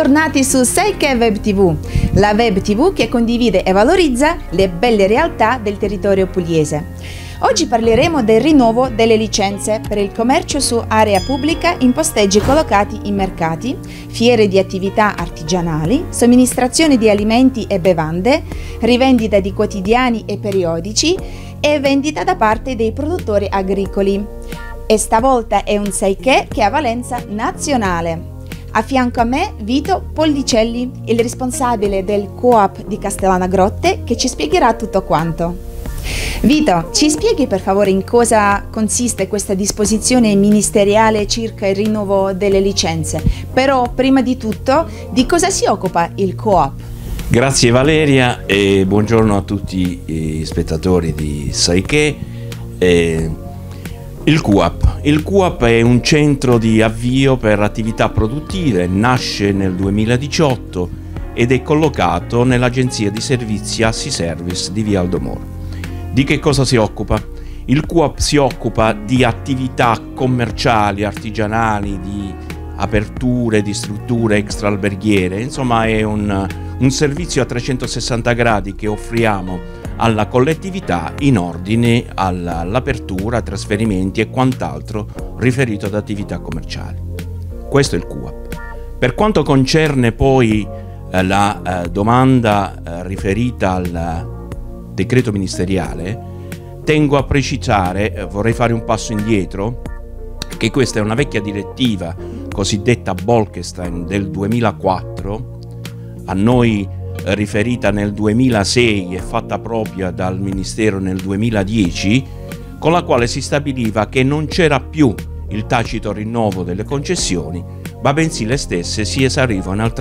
Bentornati su Sai Che Web TV, la web TV che condivide e valorizza le belle realtà del territorio pugliese. Oggi parleremo del rinnovo delle licenze per il commercio su area pubblica in posteggi collocati in mercati, fiere di attività artigianali, somministrazione di alimenti e bevande, rivendita di quotidiani e periodici e vendita da parte dei produttori agricoli. E stavolta è un Sai Che ha valenza nazionale. A fianco a me Vito Pollicelli, il responsabile del Coop di Castellana Grotte, che ci spiegherà tutto quanto. Vito, ci spieghi per favore in cosa consiste questa disposizione ministeriale circa il rinnovo delle licenze? Però prima di tutto, di cosa si occupa il Coop? Grazie Valeria e buongiorno a tutti i spettatori di Sai Che. Il Coop è un centro di avvio per attività produttive, nasce nel 2018 ed è collocato nell'agenzia di servizi Assi Service di Via Aldo Moro. Di che cosa si occupa? Il Coop si occupa di attività commerciali, artigianali, di aperture, di strutture extraalberghiere, insomma è un servizio a 360 gradi che offriamo alla collettività in ordine all'apertura, trasferimenti e quant'altro riferito ad attività commerciali. Questo è il Coop. Per quanto concerne poi la domanda riferita al decreto ministeriale, tengo a precisare, vorrei fare un passo indietro, che questa è una vecchia direttiva cosiddetta Bolkestein del 2004, a noi riferita nel 2006 e fatta propria dal Ministero nel 2010, con la quale si stabiliva che non c'era più il tacito rinnovo delle concessioni, ma bensì le stesse si esaurivano al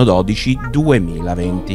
31/12/2020.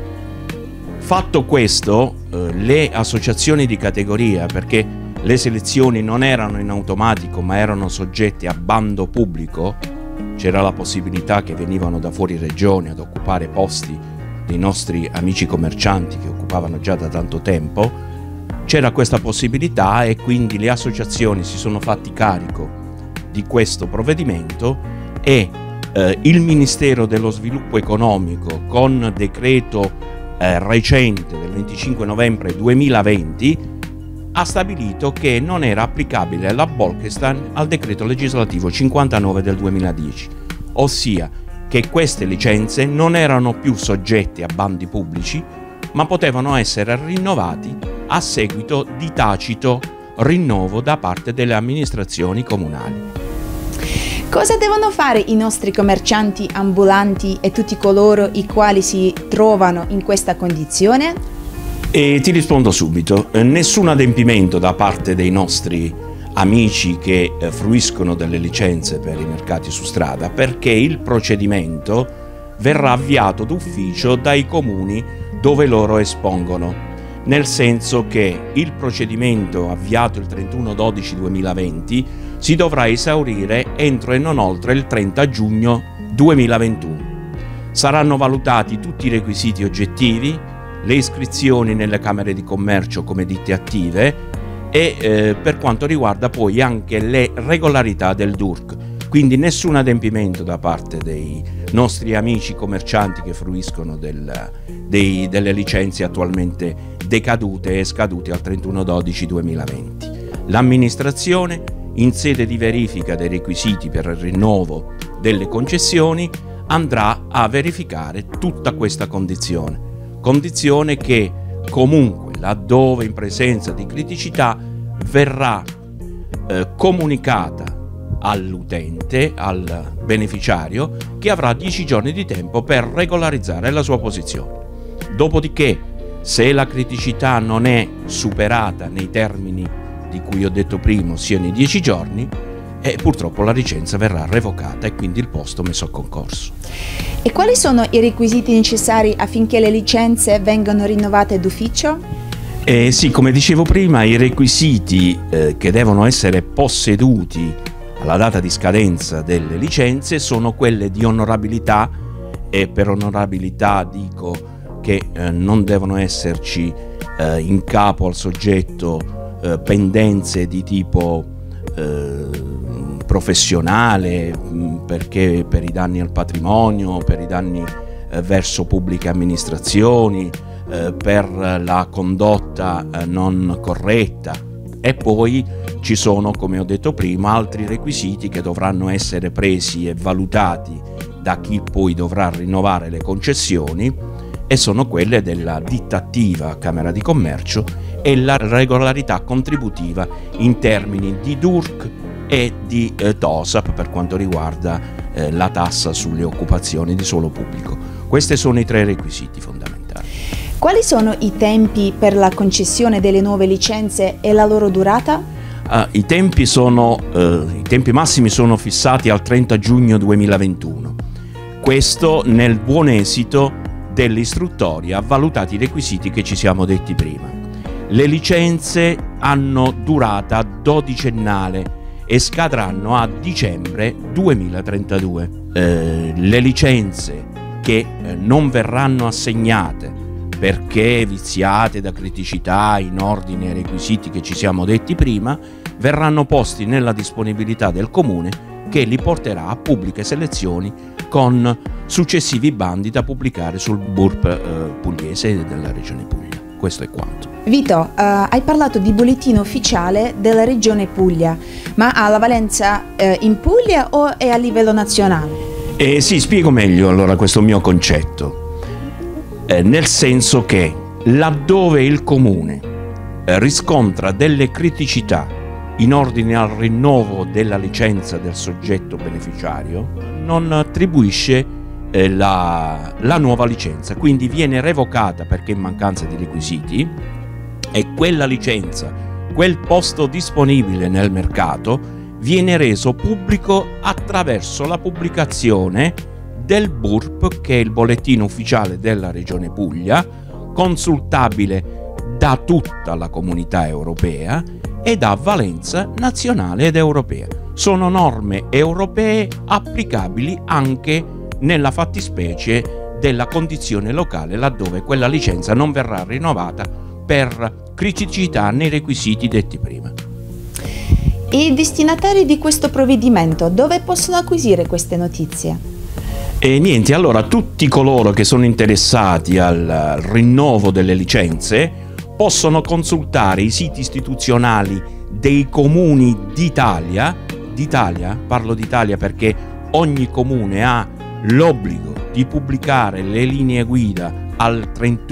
Fatto questo, le associazioni di categoria, perché le selezioni non erano in automatico ma erano soggette a bando pubblico, c'era la possibilità che venivano da fuori regione ad occupare posti dei nostri amici commercianti che occupavano già da tanto tempo, c'era questa possibilità e quindi le associazioni si sono fatti carico di questo provvedimento e il Ministero dello Sviluppo Economico con decreto recente del 25 novembre 2020 ha stabilito che non era applicabile la Bolkestein al decreto legislativo 59 del 2010, ossia che queste licenze non erano più soggette a bandi pubblici, ma potevano essere rinnovati a seguito di tacito rinnovo da parte delle amministrazioni comunali. Cosa devono fare i nostri commercianti ambulanti e tutti coloro i quali si trovano in questa condizione? E ti rispondo subito, nessun adempimento da parte dei nostri amici che fruiscono delle licenze per i mercati su strada, perché il procedimento verrà avviato d'ufficio dai comuni dove loro espongono, nel senso che il procedimento avviato il 31/12/2020 si dovrà esaurire entro e non oltre il 30 giugno 2021. Saranno valutati tutti i requisiti oggettivi, le iscrizioni nelle camere di commercio come ditte attive e per quanto riguarda poi anche le regolarità del DURC, quindi nessun adempimento da parte dei nostri amici commercianti che fruiscono delle licenze attualmente decadute e scadute al 31/12/2020. L'amministrazione, in sede di verifica dei requisiti per il rinnovo delle concessioni, andrà a verificare tutta questa condizione che comunque laddove in presenza di criticità verrà comunicata all'utente, al beneficiario, che avrà 10 giorni di tempo per regolarizzare la sua posizione. Dopodiché, se la criticità non è superata nei termini di cui ho detto prima, ossia nei 10 giorni, purtroppo la licenza verrà revocata e quindi il posto messo a concorso. E quali sono i requisiti necessari affinché le licenze vengano rinnovate d'ufficio? Sì, come dicevo prima, i requisiti che devono essere posseduti alla data di scadenza delle licenze sono quelle di onorabilità, e per onorabilità dico che non devono esserci in capo al soggetto pendenze di tipo professionale, perché per i danni al patrimonio, per i danni verso pubbliche amministrazioni, per la condotta non corretta, e poi ci sono, come ho detto prima, altri requisiti che dovranno essere presi e valutati da chi poi dovrà rinnovare le concessioni, e sono quelle della ditta attiva Camera di Commercio e la regolarità contributiva in termini di DURC e di TOSAP per quanto riguarda la tassa sulle occupazioni di suolo pubblico. Questi sono i 3 requisiti fondamentali. Quali sono i tempi per la concessione delle nuove licenze e la loro durata? I tempi massimi sono fissati al 30 giugno 2021. Questo nel buon esito dell'istruttoria, valutati i requisiti che ci siamo detti prima. Le licenze hanno durata dodicennale e scadranno a dicembre 2032. Le licenze che non verranno assegnate perché viziate da criticità in ordine ai requisiti che ci siamo detti prima, verranno posti nella disponibilità del Comune, che li porterà a pubbliche selezioni con successivi bandi da pubblicare sul BURP pugliese della Regione Puglia. Questo è quanto. Vito, hai parlato di bollettino ufficiale della Regione Puglia, ma ha la valenza in Puglia o è a livello nazionale? Sì, spiego meglio allora questo mio concetto. Nel senso che laddove il Comune riscontra delle criticità in ordine al rinnovo della licenza del soggetto beneficiario, non attribuisce la nuova licenza, quindi viene revocata perché in mancanza di requisiti, e quella licenza, quel posto disponibile nel mercato, viene reso pubblico attraverso la pubblicazione del BURP, che è il bollettino ufficiale della Regione Puglia, consultabile da tutta la comunità europea ed ha valenza nazionale ed europea. Sono norme europee applicabili anche nella fattispecie della condizione locale, laddove quella licenza non verrà rinnovata per criticità nei requisiti detti prima. I destinatari di questo provvedimento dove possono acquisire queste notizie? E niente, allora tutti coloro che sono interessati al rinnovo delle licenze possono consultare i siti istituzionali dei comuni d'Italia, parlo d'Italia perché ogni comune ha l'obbligo di pubblicare le linee guida al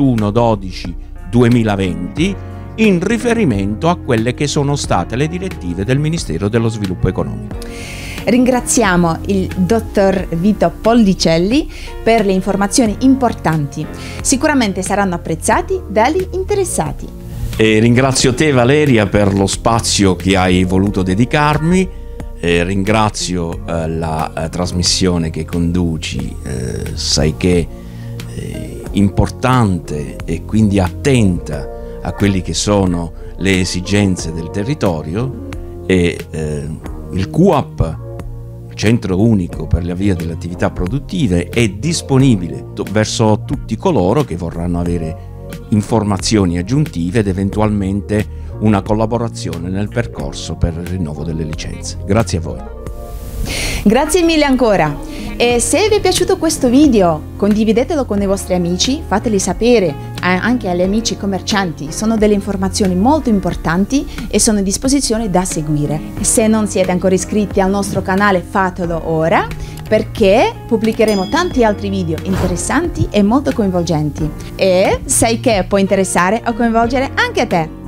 31/12/2020 in riferimento a quelle che sono state le direttive del Ministero dello Sviluppo Economico. Ringraziamo il dottor Vito Pollicelli per le informazioni importanti. Sicuramente saranno apprezzati dagli interessati. E ringrazio te, Valeria, per lo spazio che hai voluto dedicarmi. Ringrazio la trasmissione che conduci, sai che è importante e quindi attenta a quelli che sono le esigenze del territorio, e il CUAP, Centro Unico per l'Avvio delle Attività Produttive, è disponibile verso tutti coloro che vorranno avere informazioni aggiuntive ed eventualmente una collaborazione nel percorso per il rinnovo delle licenze. Grazie a voi. Grazie mille ancora. E se vi è piaciuto questo video, condividetelo con i vostri amici, fateli sapere anche agli amici commercianti. Sono delle informazioni molto importanti e sono a disposizione da seguire. Se non siete ancora iscritti al nostro canale, fatelo ora, perché pubblicheremo tanti altri video interessanti e molto coinvolgenti. E sai che può interessare o coinvolgere anche te.